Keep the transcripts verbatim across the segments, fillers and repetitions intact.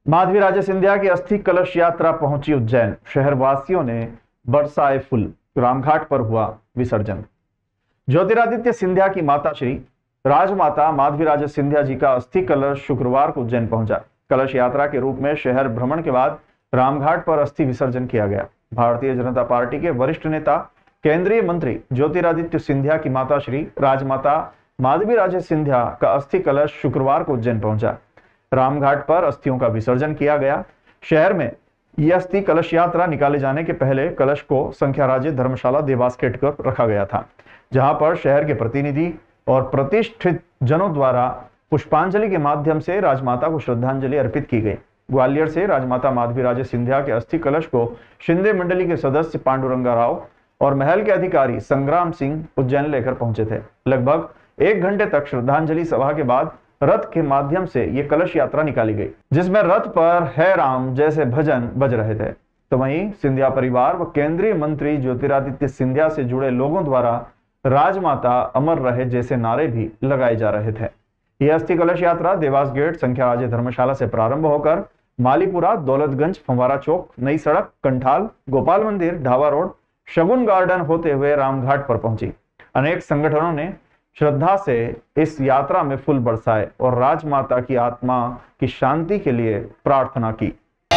माधवी राजे सिंधिया की अस्थि कलश यात्रा पहुंची उज्जैन। शहरवासियों ने बरसाए फूल। रामघाट पर हुआ विसर्जन। ज्योतिरादित्य सिंधिया की माता श्री राजमाता माधवी राजे सिंधिया जी का अस्थि कलश शुक्रवार को उज्जैन पहुंचा। कलश यात्रा के रूप में शहर भ्रमण के बाद रामघाट पर अस्थि विसर्जन किया गया। भारतीय जनता पार्टी के वरिष्ठ नेता केंद्रीय मंत्री ज्योतिरादित्य सिंधिया की माता श्री राजमाता माधवी राजे सिंधिया का अस्थि कलश शुक्रवार को उज्जैन पहुंचा। रामघाट पर अस्थियों का विसर्जन किया गया। शहर में यह अस्थि कलश यात्रा निकाले जाने के पहले कलश को संख्या राज्य धर्मशाला देवास गेट पर रखा गया था, जहां पर शहर के प्रतिनिधि और प्रतिष्ठित जनों द्वारा पुष्पांजलि के माध्यम से राजमाता को श्रद्धांजलि अर्पित की गई। ग्वालियर से राजमाता माधवी राजे सिंधिया के अस्थि कलश को शिंदे मंडली के सदस्य पांडुरंगा राव और महल के अधिकारी संग्राम सिंह उज्जैन लेकर पहुंचे थे। लगभग एक घंटे तक श्रद्धांजलि सभा के बाद रथ के माध्यम से ये कलश यात्रा निकाली गई, जिसमें रथ पर है राम जैसे भजन बज रहे थे। तो वहीं सिंधिया परिवार व केंद्रीय मंत्री ज्योतिरादित्य सिंधिया से जुड़े लोगों द्वारा राजमाता अमर रहे जैसे नारे भी लगाए जा रहे थे। यह अस्थि कलश यात्रा देवास गेट संख्या राज्य धर्मशाला से प्रारंभ होकर मालीपुरा, दौलतगंज, फंवारा चौक, नई सड़क, कंठाल, गोपाल मंदिर, ढाबा रोड, शगुन गार्डन होते हुए रामघाट पर पहुंची। अनेक संगठनों ने श्रद्धा से इस यात्रा में फूल बरसाए और राजमाता की आत्मा की शांति के लिए प्रार्थना की।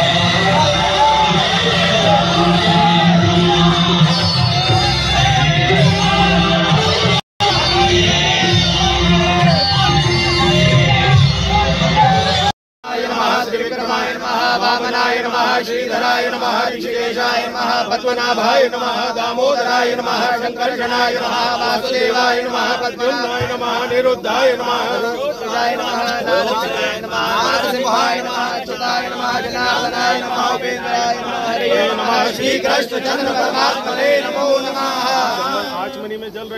त्रिविक्रमाय नमः, वामनाय नमः, श्रीधराय नमः, ऋषिकेशाय नमः, पद्मनाभाय नमः, दामोदराय नमः, शंकरजनाय नमः, वासुदेवाय नमः, पद्मनाय नमः, निरुद्धाय नमः, रुद्राय नमः, नारायणाय नमः, नारसिंहाय नमः, अच्युताय नमः, जनार्दनाय नमः, उपेन्द्राय नमः, हरे नमः, श्री कृष्ण चंद्र परमात्मने नमो नमः।